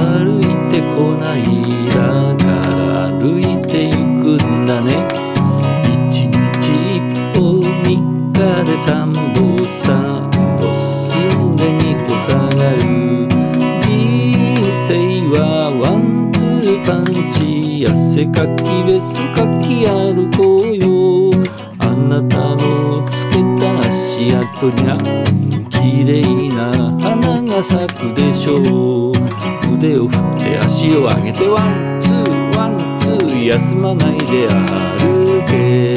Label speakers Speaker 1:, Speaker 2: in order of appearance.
Speaker 1: 歩いてこないだから歩いてゆくんだね。一日一歩三日で三歩三歩進んで二歩下がる。人生はワンツーパンチ、汗かきベスかき歩こうよ。あなたのつけた足跡にゃ綺麗な花が咲くでしょう。腕を振って足を上げてワンツーワンツー、休まないで歩け。